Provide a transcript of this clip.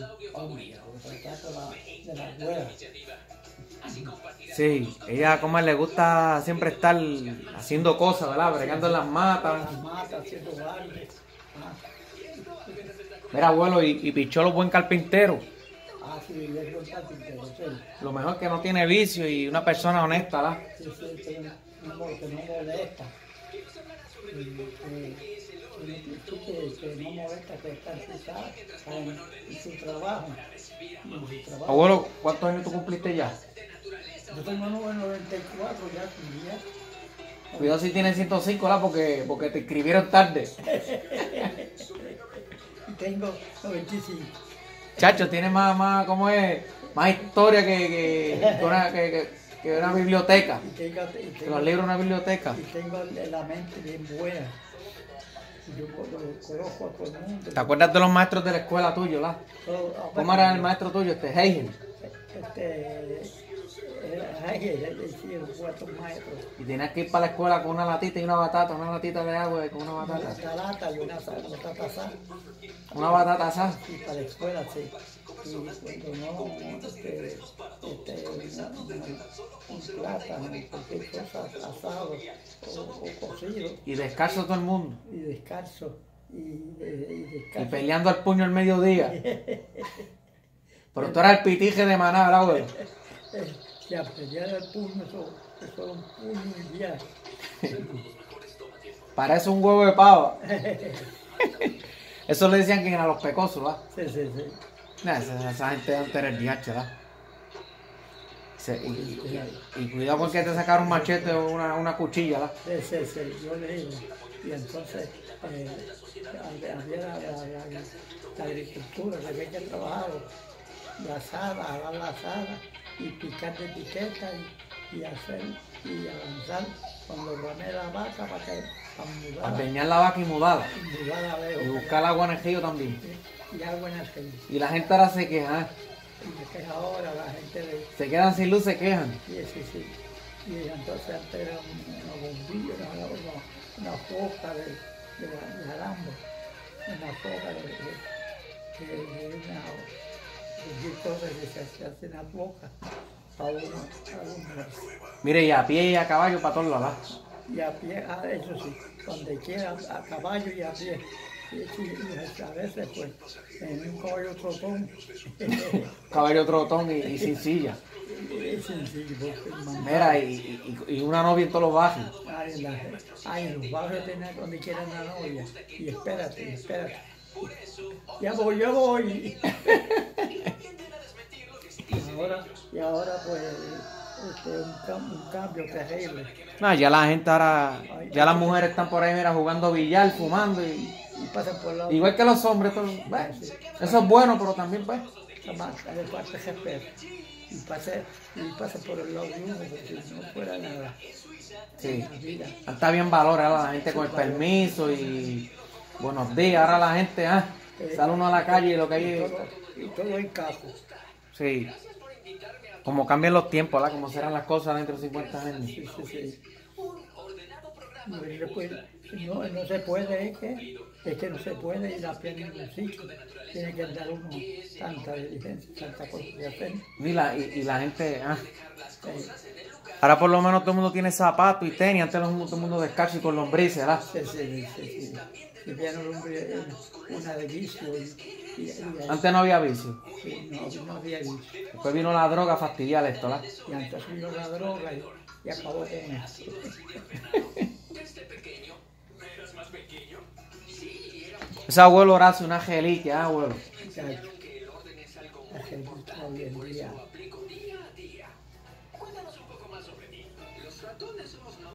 hombre, se trata de la rueda. Sí, ella como le gusta siempre estar haciendo cosas, ¿verdad? Bregando en las matas. Las mata, haciendo balde. Mira, abuelo, y Picholo buen carpintero. Sí, es buen carpintero, sí. Lo mejor que no tiene vicio y una persona honesta, ¿verdad? Sí, que no molesta. Que no molesta, que está en su trabajo. Abuelo, ¿cuántos años tú cumpliste ya? Yo tengo 94 ya. Cuidado si tienes 105, ¿verdad? Porque te escribieron tarde. Tengo 95. Chacho, tiene más, ¿cómo es? Más historia que una biblioteca. Que los libros de una biblioteca. Y tengo la mente bien buena. Yo conozco a todo el mundo. ¿Te acuerdas de los maestros de la escuela tuya, ¿verdad? ¿Cómo era el maestro tuyo, Heigel? Hicieron 4 maestros. Y tenías que ir para la escuela con una latita y una latita de agua y con una batata. Una lata y una batata asada. Una batata asada. Sí, para la escuela, sí. Y cuando no, un plátano, cualquier cosa, asado o cocido. Y descalzo todo el mundo. Y descalzo. Y peleando al puño al mediodía. Pero tú eras el pitije de Maná, ¿verdad, güey? Y a pelear al puño, eso era un puño y ya. Parece un huevo de pava. Eso le decían que a los pecosos, ¿verdad? Sí. Nah, esa gente antes era el DH, ¿verdad? Y cuidado con que te sacaron un machete o una cuchilla, ¿verdad? Sí, yo le digo. Y entonces había la agricultura, que había que trabajar, la asada, agarrar la asada y picar de etiqueta y avanzar cuando ramé la vaca para mudar. Para peñar la vaca y mudarla. Y buscar agua en el río también. Y agua en el río. Y la gente ahora se queja. Que ahora la gente se quedan sin luz, se quejan. Sí. Y entonces antes era una bombilla, una foca de alambre, una foca de cosas que se hacen en la boca para uno. Mire, y a pie y a caballo para todos lados. Y a pie, eso sí, donde quiera, a caballo y a pie. Y a veces, pues, en un caballo trotón. Caballo trotón y sin silla. Mira, y una novia en todos los barrios. En los barrios tenés donde quieran la novia. Y espérate. Ya voy. Y ahora pues, un cambio terrible. No, ya la gente ahora, ya las mujeres están por ahí, mira, jugando billar, fumando y pasan por lado. Igual que los hombres, eso es bueno, pero también pues. Le falta respeto. Y pasa por el lado de uno, porque si no fuera nada. Sí. Está bien valorada la gente con el permiso y buenos días. Ahora la gente, sale uno a la calle y lo que hay. Y todo en cajo. Sí. Como cambian los tiempos, ¿verdad? Como serán las cosas dentro de 50 años. Sí. No se puede, es que no se puede ir a pie en ningún sitio. Tiene que dar uno tanta diligencia, tanta cosa que hacer. Y la gente, Ahora por lo menos todo el mundo tiene zapatos y tenis. Antes todo el mundo descalzo y con lombrices, ¿verdad? Sí. Y vieron una de vicio. Antes no había vicio. Sí, no había vicio. Después vino la droga a fastidiar esto, ¿verdad? Y antes vino la droga y acabó con eso. Ese abuelo Horacio, una angelica, abuelo. Angelita hoy en día.